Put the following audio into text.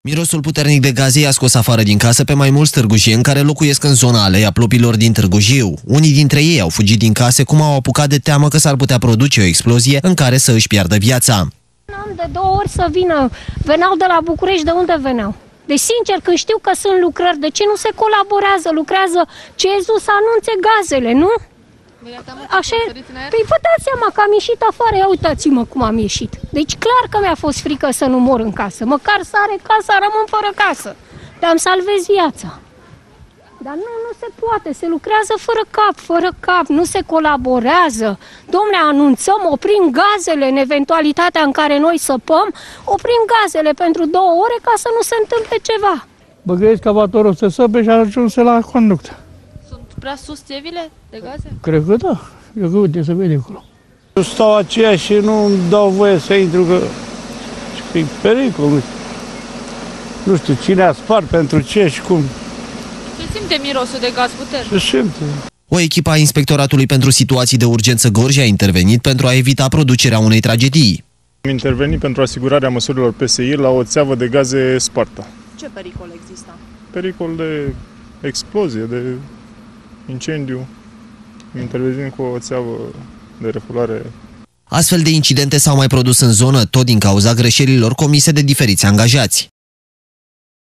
Mirosul puternic de gaze i-a scos afară din casă pe mai mulți târgujieni care locuiesc în zona Aleia Plopilor din Târgu Jiu. Unii dintre ei au fugit din case cum au apucat de teamă că s-ar putea produce o explozie în care să își piardă viața. Am de 2 ori să vină. Veneau de la București, de unde veneau? Deci, sincer, când știu că sunt lucrări, de ce nu se colaborează? Lucrează CEZU să anunțe gazele, nu? Așa e. Păi vă dați seama că am ieșit afară, ia uitați-mă cum am ieșit. Deci clar că mi-a fost frică să nu mor în casă. Măcar să are casa, rămân fără casă. Dar îmi salvez viața. Dar nu se poate, se lucrează fără cap, nu se colaborează. Dom'le, anunțăm, oprim gazele în eventualitatea în care noi săpăm, oprim gazele pentru 2 ore ca să nu se întâmple ceva. Băgăiesc cavatorul să săpe și ajunge la conductă. Sunt prea sus țevile de gaze? Cred că da, eu că uite, se vede acolo. Eu stau aceea și nu îmi dau voie să intru, că e pericol. Nu știu cine a spart, pentru ce și cum. Se simte mirosul de gaz puternic. Se simte. O echipă a Inspectoratului pentru Situații de Urgență Gorj a intervenit pentru a evita producerea unei tragedii. Am intervenit pentru asigurarea măsurilor PSI la o țeavă de gaze spartă. Ce pericol există? Pericol de explozie, de incendiu. Intervenim cu o țeavă de refulare. Astfel de incidente s-au mai produs în zonă, tot din cauza greșelilor comise de diferiți angajați.